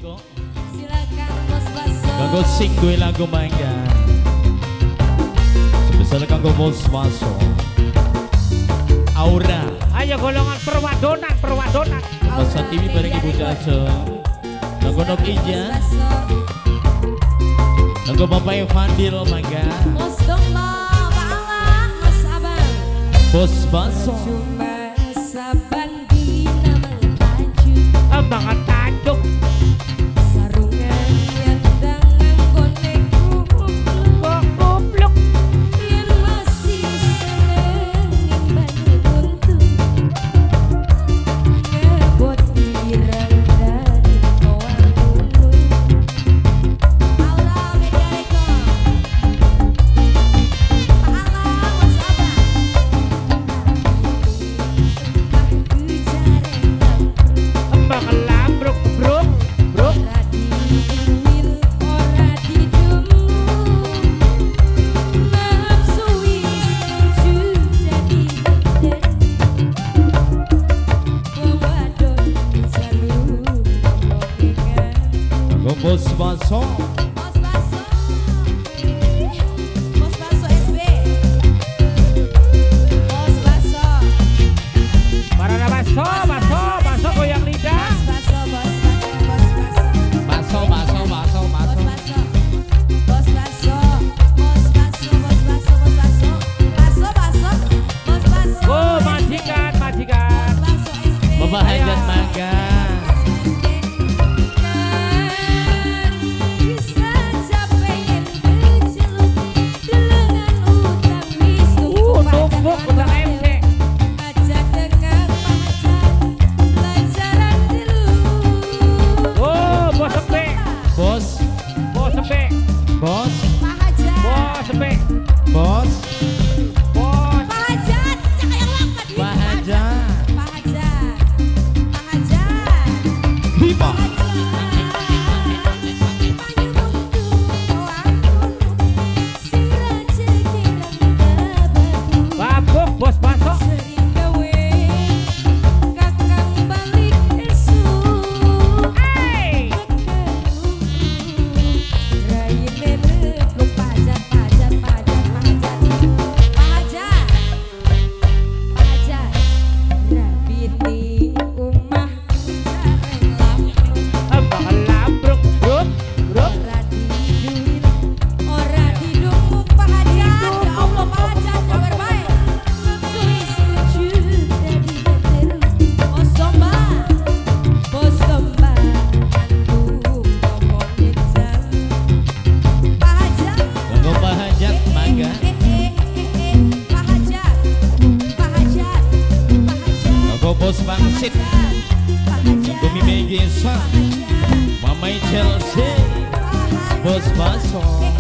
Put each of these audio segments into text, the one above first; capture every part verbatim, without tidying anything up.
kok. Silakan Bos Baso. Kanggo sing duwe lagu mangga. Sebesar kanggo Bos Baso. Aura. Ayo golongan perwadonan, perwadonan. Masa T V bareng Ibu Caca. Kanggo Nok Ija. Kanggo Bapak Fadil mangga. Bos Domba, Pak Alang, Mas Abang. Bos Baso. Cuma saban dina melaju. Abang tajuk. Sarungan yang dangan konek Kok goblok. yang masih seneng nimbang untung. Ngebot irang dari koang gunung. Allah Medialeko. Pak Alang, Mas Abang. Aku jarang lampruk. Abang lambruk, bro, bro. Ora diduwil, ora didemu. Nafsu wis tuju dadi beten. Wong wadon jalur ngomongan. Kanggo Bos Baso. Bos Baso. Bos Baso S B. Bos Baso. Parana baso, baso, baso goyang lidah. Bos Baso, Bos Baso, Bos Baso. Baso, baso, baso, Bos baso. Baso, Bos Baso, Bos Baso, Bos Baso, Bos Baso, Baso, Baso, Bos Baso. Oh, majikan, majikan. Bos Baso S D. Bapak Hajat mangga. Bisa pengen keceluk delengan utang wis Uh, numpuk utang M C. Aja dengan pacar pelajaran dulu. Oh, bos sepe, Bos. bos sepe, Bos. Pak Hajat, bos sepe, Bos. bos. Pak Hajat, cak yang lama di Pak Hajat. Pak Hajat, Pak Hajat. Bima. Babuk, bos baso. Hey. Abang lambruk, bro, bro. Kanggo Pak Hajat mangga. Kanggo Bos Bangsit. Kanggo Mimi Gesa. Mamai Chelsea. Bos Baso.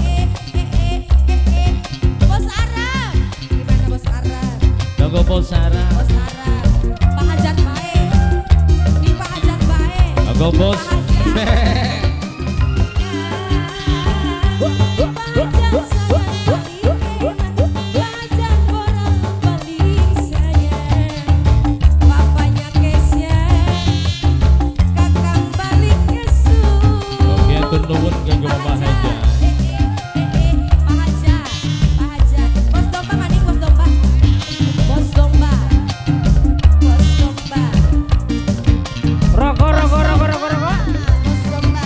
Bos Arab, gimana Bos Arab? Kanggo Bos Sarah. Bos Arab, Pak Hajat baik, ini Pak Hajat baik. Kanggo Bos Pak Hajat. Belajar orang paling sayang, papanya Kesya, kakang balik kesu. Oke, atur nuwun kanggo Bapak Hajat. Pak Hajat, Pak Hajat, Bos Domba maning Bos Domba, Bos Domba, Bos Domba, Rokok, rokok, rokok, rokok, rokok. Bos Domba.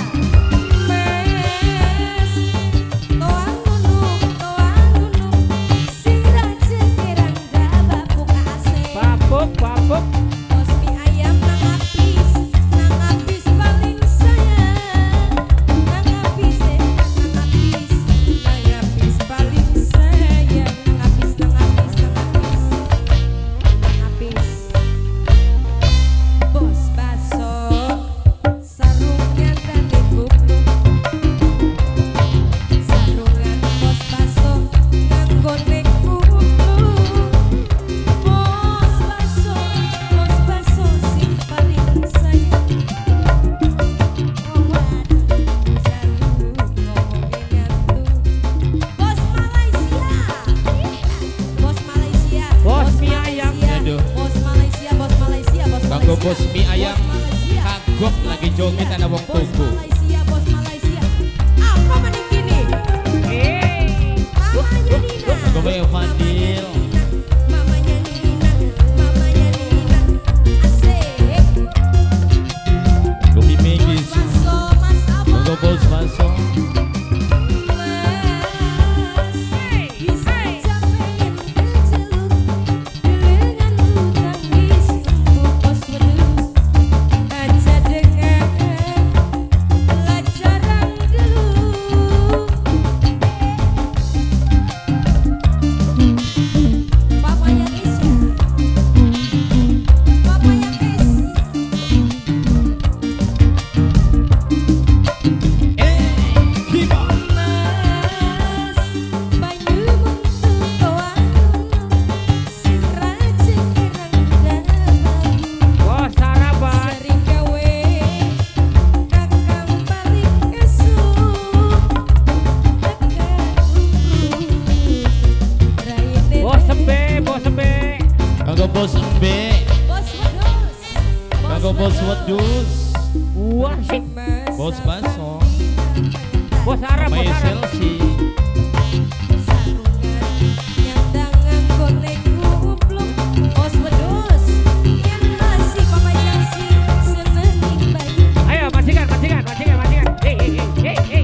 Mes, toang nunuk, toang nunuk, sing rajin kirang bapuk asik. Babuk, babuk. Bos mie ayam nang apis, nang apis paling sayang. Nang apis, eh, nang apis, nang apis paling sayang. Nang apis, nang apis, nang apis, nang apis. Bos Baso, sarungan dan kupluk. Sarungan Bos Baso, nganggo nek kupluk. Bos Baso, Bos Baso sing paling sayang. Wong wadon jalur ngomongin ngantuk. Bos Malaysia, Bos Malaysia, Bos mie ayam. Aduh. Bos Malaysia, Bos Malaysia, Bos Kanggo Malaysia. Bos mie ayam. Bos Malaysia. Kagok lagi joget ana wong Bos tuku. Malaysia. Wedus. Wah, eh, Bos Baso. bos Arab, Mai bos Arab. Selsi. Ayo majikan, majikan, majikan, majikan. Hei, hei, hei, hei, hei.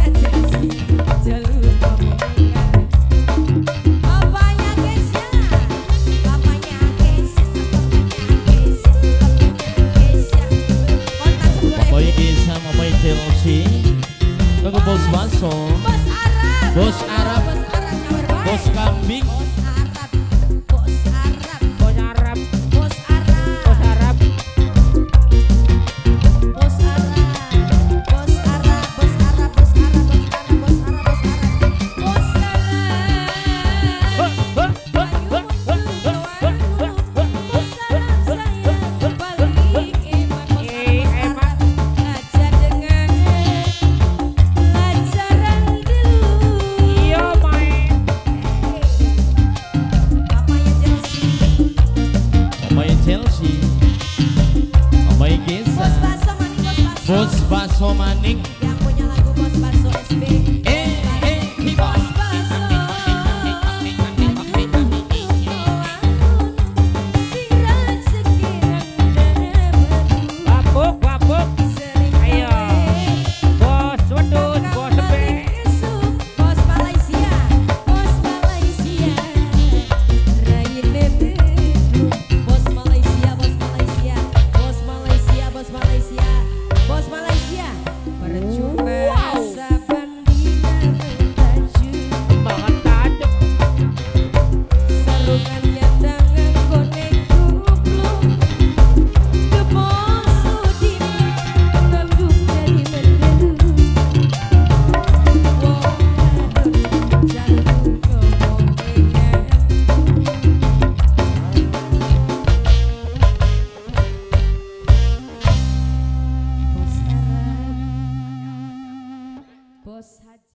Mamai Gesa, Mamai Selsi. Kanggo Bos Baso. Bos Arab. Bos Kambing. Bos Arab, bos Arab. Huh, huh, huh, huh, huh, huh, huh, huh, huh. Eh, emang. Iya, main. Mamai Chelsea. Mamai Gesa. Bos Baso Manik. Yang punya lagu Bos Baso S B. Eh, eh, hiba. Bos Baso. Babuk, babuk. Ayo. Bos wedus, bos sepe. Bos Malaysia, Bos Malaysia, Rayin Bebedu. Bos Malaysia, Bos Malaysia, Bos Malaysia, Bos Malaysia, Bos Malaysia. Percuma saban dina baju, Banget tajuk. sarungan